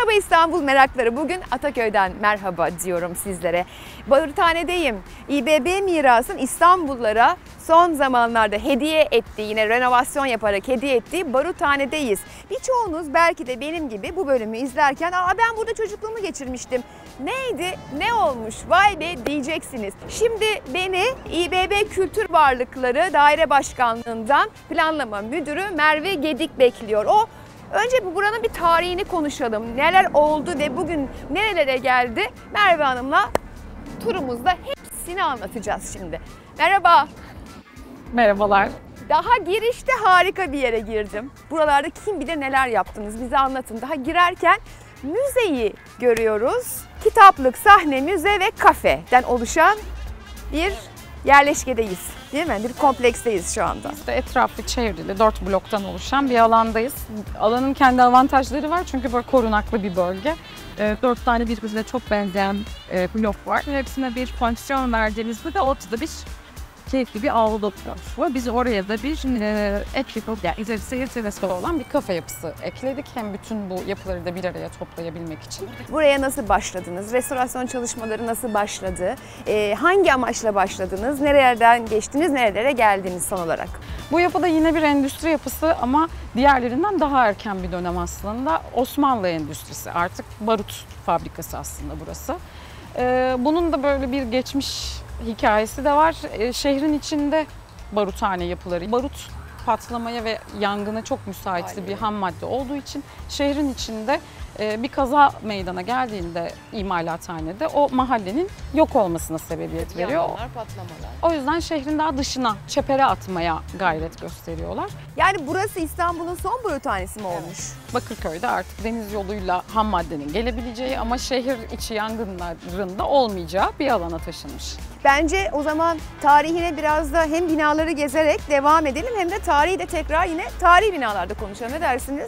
Merhaba İstanbul merakları. Bugün Ataköy'den merhaba diyorum sizlere. Baruthane'deyim. İBB Miras'ın İstanbullulara son zamanlarda hediye ettiği, yine renovasyon yaparak hediye ettiği Baruthane'deyiz. Birçoğunuz belki de benim gibi bu bölümü izlerken ben burada çocukluğumu geçirmiştim. Neydi, ne olmuş, vay be diyeceksiniz. Şimdi beni İBB Kültür Varlıkları Daire Başkanlığı'ndan Planlama Müdürü Merve Gedik bekliyor. Önce buranın bir tarihini konuşalım. Neler oldu ve bugün nerelere geldi? Merve Hanım'la turumuzda hepsini anlatacağız şimdi. Merhaba. Merhabalar. Daha girişte harika bir yere girdim. Buralarda kim bilir neler yaptınız, bize anlatın. Daha girerken müzeyi görüyoruz. Kitaplık, sahne, müze ve kafeden oluşan bir yerleşkedeyiz. Değil mi? Bir kompleksteyiz şu anda. Biz de etrafı çevrili 4 bloktan oluşan bir alandayız. Alanın kendi avantajları var çünkü böyle korunaklı bir bölge. 4 tane birbirine çok benzeyen blok var. Hepsine bir fonksiyon verdiğimizde de ortada bir keyifli bir avlu var. Biz oraya da bir etkinlik, yani seyir seviyesi Olan bir kafe yapısı ekledik. Hem bütün bu yapıları da bir araya toplayabilmek için. Buraya nasıl başladınız? Restorasyon çalışmaları nasıl başladı? Hangi amaçla başladınız? Nerelerden geçtiniz? Nerelere geldiniz son olarak? Bu yapıda yine bir endüstri yapısı ama diğerlerinden daha erken bir dönem aslında. Osmanlı endüstrisi, artık barut fabrikası aslında burası. Bunun da böyle bir geçmiş hikayesi de var. Şehrin içinde baruthane yapıları, barut patlamaya ve yangına çok müsait bir ham madde olduğu için şehrin içinde bir kaza meydana geldiğinde imalathanede o mahallenin yok olmasına sebebiyet veriyor. Yangınlar, patlamalar. O yüzden şehrin daha dışına, çepere atmaya gayret gösteriyorlar. Yani burası İstanbul'un son baruthanesi mi olmuş? Bakırköy'de artık deniz yoluyla ham maddenin gelebileceği ama şehir içi yangınlarında olmayacağı bir alana taşınmış. Bence o zaman tarihine biraz da hem binaları gezerek devam edelim hem de tarihi de tekrar yine tarihi binalarda konuşalım. Ne dersiniz?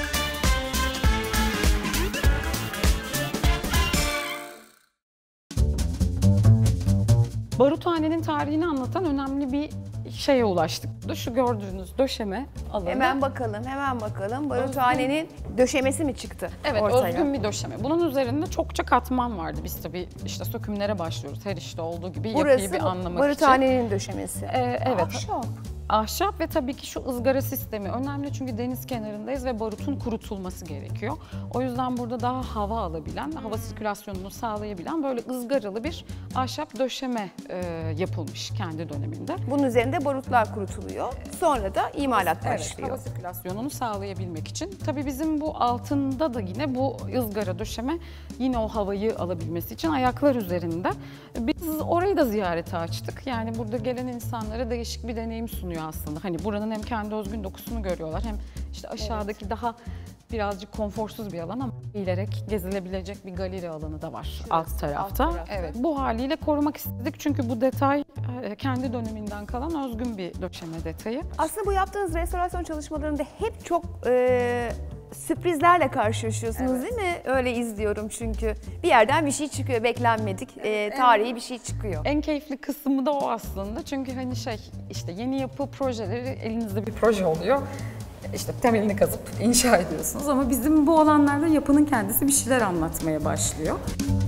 Baruthanenin tarihini anlatan önemli bir şeye ulaştık. Şu gördüğünüz döşeme alanı. Hemen bakalım. Baruthanenin döşemesi mi çıktı Evet, ortaya? özgün bir döşeme. Bunun üzerinde çokça katman vardı. Biz tabii işte sökümlere başlıyoruz. Her işte olduğu gibi yapıyı bir anlamak için. Baruthanenin döşemesi. Evet. Ahşap. Ahşap ve tabii ki şu ızgara sistemi önemli çünkü deniz kenarındayız ve barutun kurutulması gerekiyor. O yüzden burada daha hava alabilen, hava sirkülasyonunu sağlayabilen böyle ızgaralı bir ahşap döşeme yapılmış kendi döneminde. Bunun üzerinde barutlar kurutuluyor. Sonra da imalat başlıyor. Evet, hava sirkülasyonunu sağlayabilmek için. Tabii bizim bu altında da yine bu ızgara döşeme yine o havayı alabilmesi için ayaklar üzerinde. Biz orayı da ziyarete açtık. Yani burada gelen insanlara değişik bir deneyim sunuyor aslında. Hani buranın hem kendi özgün dokusunu görüyorlar hem işte aşağıdaki daha birazcık konforsuz bir alan ama eğilerek gezilebilecek bir galeri alanı da var alt tarafta. Evet. Bu haliyle korumak istedik çünkü bu detay kendi döneminden kalan özgün bir döşeme detayı. Aslında bu yaptığınız restorasyon çalışmalarında hep çok sürprizlerle karşılaşıyorsunuz değil mi? Öyle izliyorum çünkü. Bir yerden bir şey çıkıyor, beklenmedik. Tarihi bir şey çıkıyor. En keyifli kısmı da o aslında. Çünkü hani işte yeni yapı projeleri elinizde bir proje oluyor. İşte temelini kazıp inşa ediyorsunuz ama bizim bu alanlarda yapının kendisi bir şeyler anlatmaya başlıyor.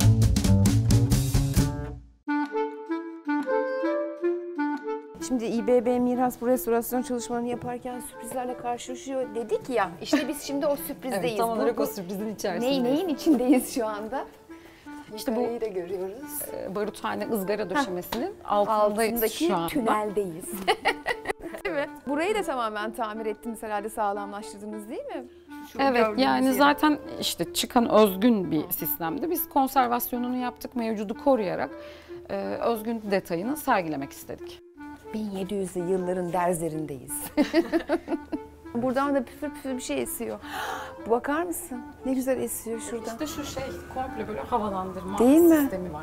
Şimdi İBB Miras bu restorasyon çalışmalarını yaparken sürprizlerle karşılaşıyor dedik ya. İşte biz şimdi o sürprizdeyiz. Evet, tam olarak o sürprizin içerisindeyiz. Neyin içindeyiz şu anda? İşte bu da görüyoruz. Baruthane ızgara döşemesinin altındaki şu anda. Tüneldeyiz. Değil mi? Burayı da tamamen tamir ettiniz herhalde, sağlamlaştırdınız değil mi? Evet, yani zaten işte çıkan özgün bir sistemdi. Biz konservasyonunu yaptık, mevcudu koruyarak özgün detayını sergilemek istedik. 1700'lü yılların derzlerindeyiz. Buradan da püfür püfür bir şey esiyor. Bakar mısın? Ne güzel esiyor şuradan. İşte şu komple böyle havalandırma değil sistemi mi? var.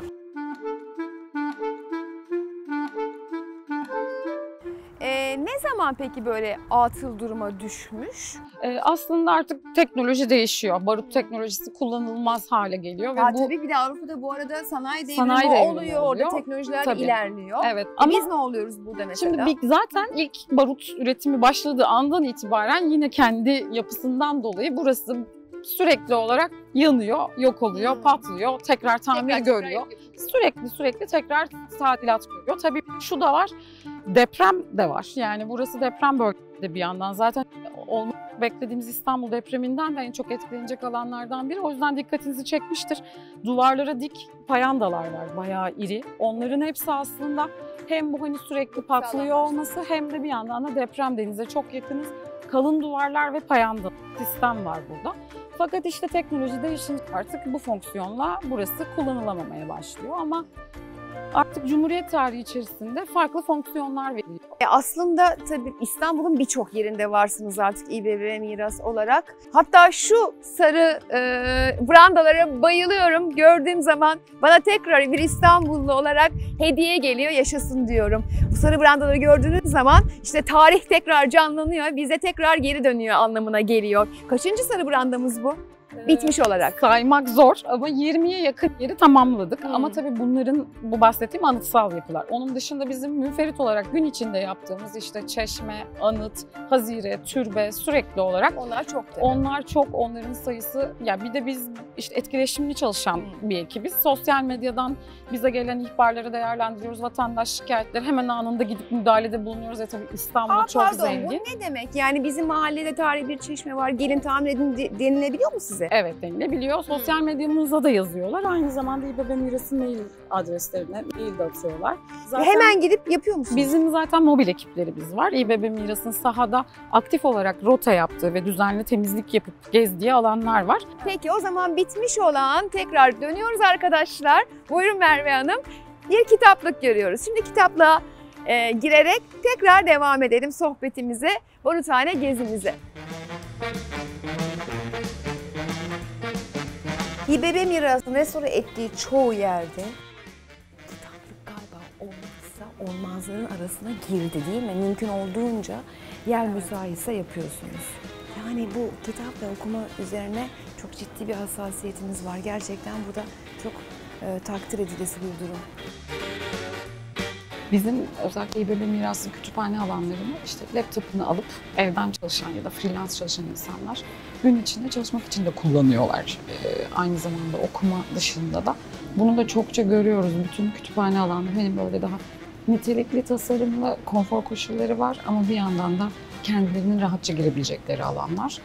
Ne zaman peki böyle atıl duruma düşmüş? Aslında artık teknoloji değişiyor. Barut teknolojisi kullanılmaz hale geliyor. Ve bu tabii bir de Avrupa'da bu arada sanayi devrimi oluyor. Orada teknolojiler ilerliyor. Evet. Ama biz ne oluyoruz burada mesela? Şimdi zaten ilk barut üretimi başladığı andan itibaren yine kendi yapısından dolayı burası sürekli olarak yanıyor, yok oluyor, patlıyor, tekrar tamir görüyor. Sürekli tekrar tadilat görüyor. Tabii şu da var, deprem de var. Yani burası deprem bölgesi bir yandan. Zaten beklediğimiz İstanbul depreminden de en çok etkilenecek alanlardan biri. O yüzden dikkatinizi çekmiştir. Duvarlara dik payandalar var, bayağı iri. Onların hepsi aslında hem bu hani sürekli patlıyor olması hem de bir yandan da deprem, denize çok yakınız. Kalın duvarlar ve payanda sistem var burada. Fakat işte teknoloji değişince artık bu fonksiyonla burası kullanılamamaya başlıyor ama artık Cumhuriyet tarihi içerisinde farklı fonksiyonlar veriliyor. Aslında tabii İstanbul'un birçok yerinde varsınız artık İBB miras olarak. Hatta şu sarı brandalara bayılıyorum. Gördüğüm zaman bana tekrar bir İstanbullu olarak hediye geliyor, yaşasın diyorum. Bu sarı brandaları gördüğünüz zaman işte tarih tekrar canlanıyor, bize tekrar geri dönüyor anlamına geliyor. Kaçıncı sarı brandamız bu? Bitmiş olarak. Saymak zor ama 20'ye yakın yeri tamamladık. Ama tabii bunların, bu bahsettiğim anıtsal yapılar. Onun dışında bizim münferit olarak gün içinde yaptığımız işte çeşme, anıt, hazire, türbe sürekli olarak. Onlar çok tabii. Onlar çok, onların sayısı. Ya bir de biz işte etkileşimli çalışan bir ekibiz. Sosyal medyadan bize gelen ihbarları değerlendiriyoruz. Vatandaş şikayetleri hemen anında gidip müdahalede bulunuyoruz. Tabii İstanbul çok zengin. Bu ne demek? Yani bizim mahallede tarihi bir çeşme var, gelin tamir edin denilebiliyor mu size? Evet, denilebiliyor. Sosyal medyamıza da yazıyorlar. Aynı zamanda İBB Miras'ın mail adreslerine mail de atıyorlar. Zaten hemen gidip yapıyor musunuz? Bizim zaten mobil ekiplerimiz var. İBB Miras'ın sahada aktif olarak rota yaptığı ve düzenli temizlik yapıp gezdiği alanlar var. Peki o zaman bitmiş olan, tekrar dönüyoruz arkadaşlar. Buyurun Merve Hanım. Bir kitaplık görüyoruz. Şimdi kitaplığa girerek tekrar devam edelim sohbetimize, Boruthane gezimize. İBB mirasını restore ettiği çoğu yerde kitaplık galiba olmazsa olmazların arasına girdi değil mi? Mümkün olduğunca yer müsaitse yapıyorsunuz. Yani bu kitap ve okuma üzerine çok ciddi bir hassasiyetiniz var. Gerçekten bu da çok takdir edilesi bir durum. Bizim özellikle İBB Miras'ın kütüphane alanlarını işte laptopunu alıp evden çalışan ya da freelance çalışan insanlar gün içinde çalışmak için de kullanıyorlar. Aynı zamanda okuma dışında da. Bunu da çokça görüyoruz. Bütün kütüphane alanları benim böyle daha nitelikli, tasarımlı, konfor koşulları var ama bir yandan da kendilerinin rahatça girebilecekleri alanlar.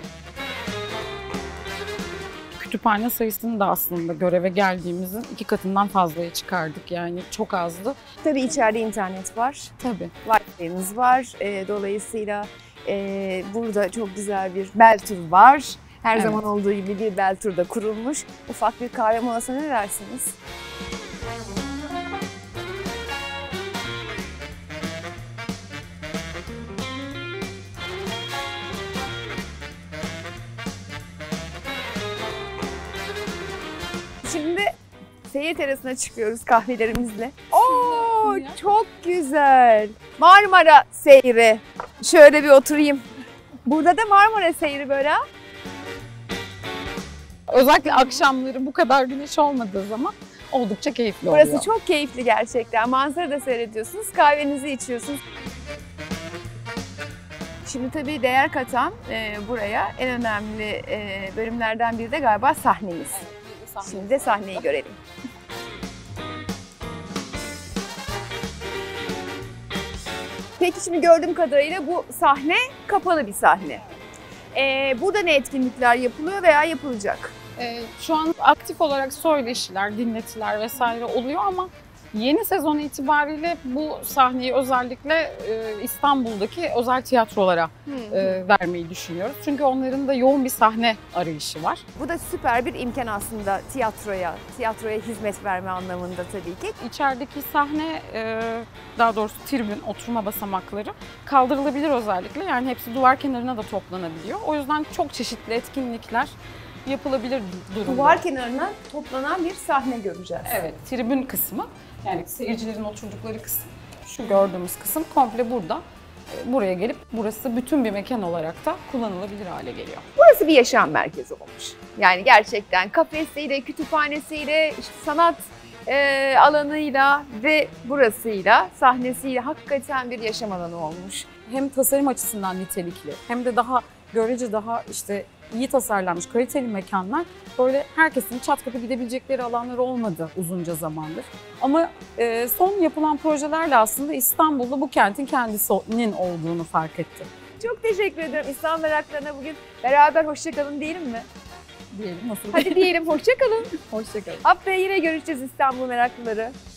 Kütüphane sayısını da aslında göreve geldiğimizin 2 katından fazlaya çıkardık. Yani çok azdı. Tabii içeride internet var. Tabii. Wi-Fi'miz var. Dolayısıyla burada çok güzel bir bel tur var. Her zaman olduğu gibi bir bel tur da kurulmuş. Ufak bir kahve molasına ne dersiniz? Şimdi seyir terasına çıkıyoruz kahvelerimizle. Oo, çok güzel. Marmara seyri. Şöyle bir oturayım. Burada da Marmara seyri böyle. Özellikle akşamları bu kadar güneş olmadığı zaman oldukça keyifli oluyor. Burası çok keyifli gerçekten. Manzara da seyrediyorsunuz, kahvenizi içiyorsunuz. Şimdi tabii değer katan buraya en önemli bölümlerden biri de galiba sahnemiz. Şimdi de sahneyi görelim. Peki şimdi gördüğüm kadarıyla bu sahne kapalı bir sahne. Burada ne etkinlikler yapılıyor veya yapılacak? Şu an aktif olarak söyleşiler, dinletiler vesaire oluyor ama yeni sezon itibariyle bu sahneyi özellikle İstanbul'daki özel tiyatrolara vermeyi düşünüyoruz. Çünkü onların da yoğun bir sahne arayışı var. Bu da süper bir imkan aslında tiyatroya hizmet verme anlamında tabii ki. İçerideki sahne, daha doğrusu tribün, oturma basamakları kaldırılabilir özellikle. Yani hepsi duvar kenarına da toplanabiliyor. O yüzden çok çeşitli etkinlikler yapılabilir durumda. Duvar kenarına toplanan bir sahne göreceğiz. Evet, tribün kısmı. Yani seyircilerin oturdukları kısım, şu gördüğümüz kısım komple burada. Buraya gelip burası bütün bir mekan olarak da kullanılabilir hale geliyor. Burası bir yaşam merkezi olmuş. Yani gerçekten kafesiyle, kütüphanesiyle, işte sanat alanıyla ve burasıyla, sahnesiyle hakikaten bir yaşam alanı olmuş. Hem tasarım açısından nitelikli hem de daha görece daha işte iyi tasarlanmış, kaliteli mekanlar böyle herkesin çat kapı gidebilecekleri alanlar olmadı uzunca zamandır. Ama son yapılan projelerle aslında İstanbul'da bu kentin kendisinin olduğunu fark ettim. Çok teşekkür ederim. İslam meraklarına bugün beraber hoşçakalın diyelim mi? Diyelim nasıl? Hadi diyelim hoşçakalın. Hoşçakalın. Haftaya yine görüşeceğiz İstanbul meraklıları.